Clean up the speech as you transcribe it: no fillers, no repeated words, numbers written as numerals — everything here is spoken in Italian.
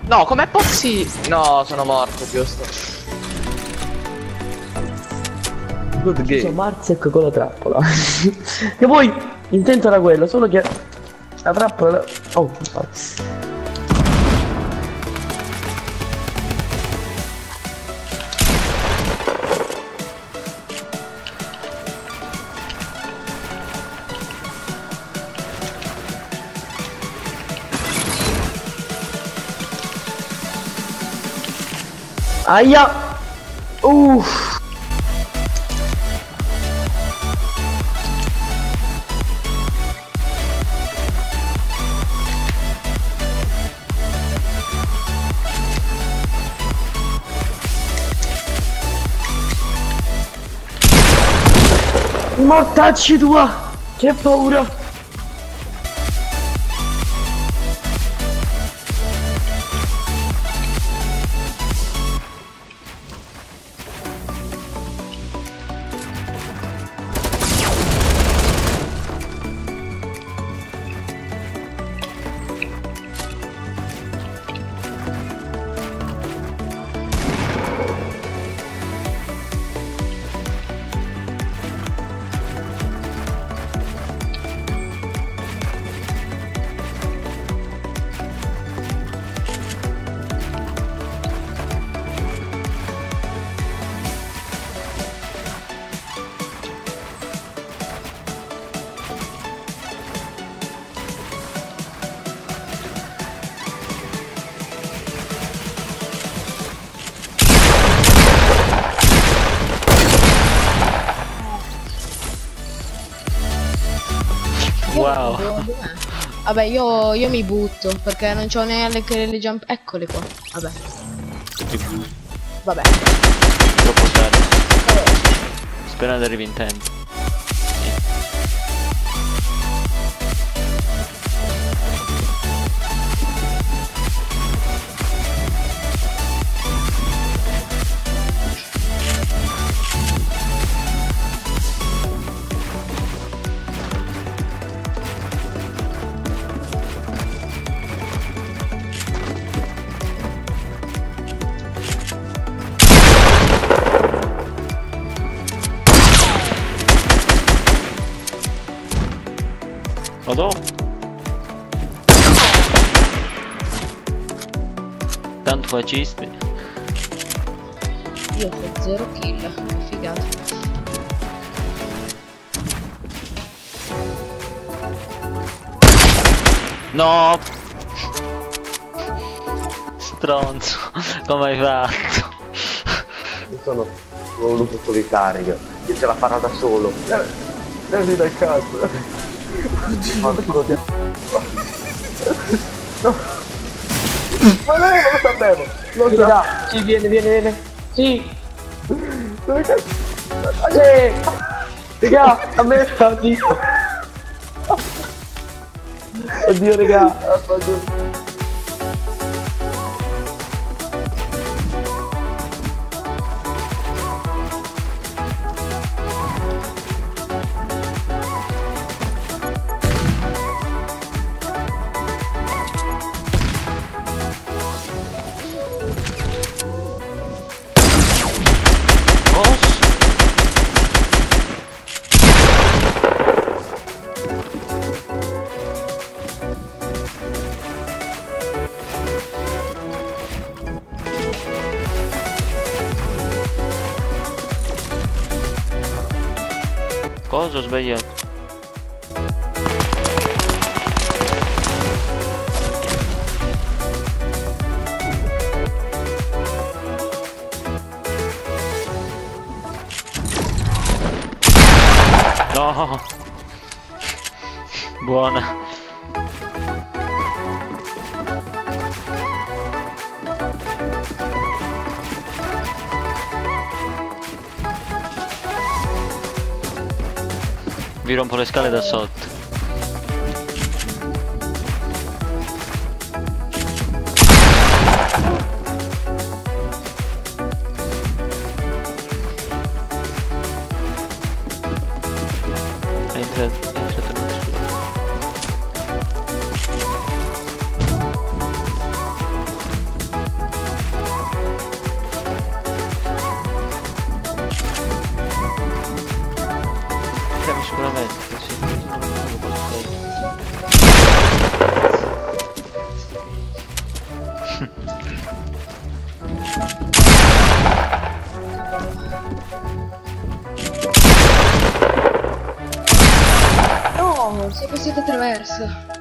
No, com'è possibile? No, sono morto, giusto. Good game. Marseck con la trappola. Che poi intento era quello, solo che la trappola. Oh, aia! Uff! Mortacci tua! Che paura! Wow. Vabbè, io mi butto perché non c'ho neanche le jump. Eccole qua. Vabbè. Vabbè. Troppo tardi. Sperando arrivi in tempo. Vado. Tanto fascisti. Io ho 0 kill. Che figata. No. Stronzo. Come hai fatto? Ho voluto solo di carica. Io ce la farò da solo. Levi dal cazzo. No. Ma lei non lo sapevo. Lo sa. Sì, viene. Sì. Dove cazzo? Raga, a me oddio. Oddio, raga. Cosa ho sbagliato? No. Buona. Vi rompo le scale da sotto. Entra Sei passato attraverso.